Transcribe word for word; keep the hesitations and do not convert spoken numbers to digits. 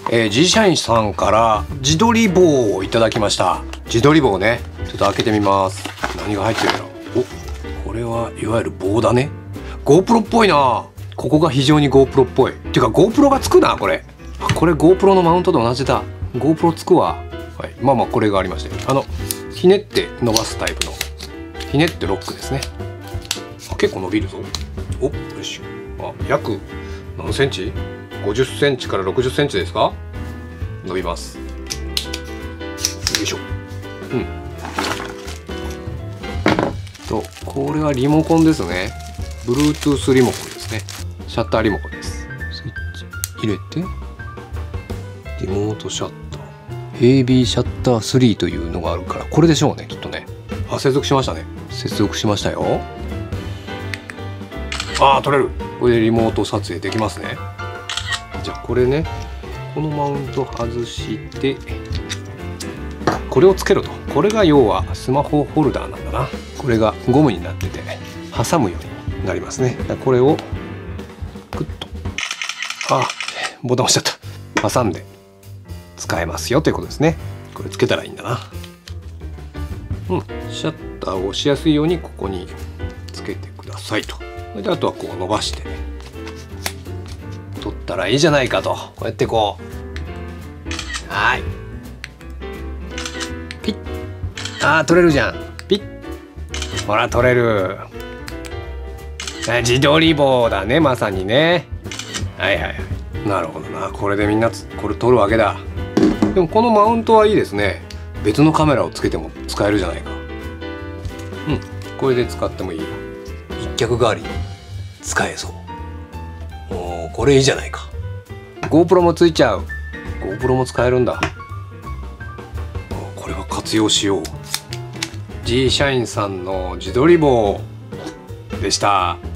えー、G 社員さんから自撮り棒をいただきました。自撮り棒ね、ちょっと開けてみます。何が入ってるの？お、これはいわゆる棒だね。 GoPro っぽいな。ここが非常に GoPro っぽい。っていうか GoPro がつくなこれ。これ GoPro のマウントと同じだ。 GoPro つくわ。はい、まあまあこれがありまして、あのひねって伸ばすタイプのひねってロックですね。あ、結構伸びるぞ。お、よいしょ。あ、約何センチ？ ごじゅっ センチからろくじゅっセンチですか？伸びます。よいしょ。うん。と、これはリモコンですね。Bluetooth リモコンですね。シャッターリモコンです。スイッチ入れて、リモートシャッター。ヘイビーシャッタースリーというのがあるから、これでしょうね、きっとね。あ、接続しましたね。接続しましたよ。あー、撮れる。これでリモート撮影できますね。じゃあこれね、このマウント外してこれをつけろと。これが要はスマホホルダーなんだな。これがゴムになってて挟むようになりますね。これをクッと、あ、ボタン押しちゃった。挟んで使えますよということですね。これつけたらいいんだな。うん、シャッターを押しやすいようにここにつけてくださいと。それであとはこう伸ばして取ったらいいじゃないかと。こうやってこう、はい、ピッ、あー取れるじゃん。ピッ、ほら取れる。自撮り棒だね、まさにね。はいはいはい、なるほどな。これでみんなこれ撮るわけだ。でもこのマウントはいいですね。別のカメラをつけても使えるじゃないか。うん、これで使ってもいいよ。一脚代わりに使えそう。おー、これいいじゃないか。 GoPro もついちゃう。 GoPro も使えるんだ。これは活用しよう。 G 社員さんの自撮り棒でした。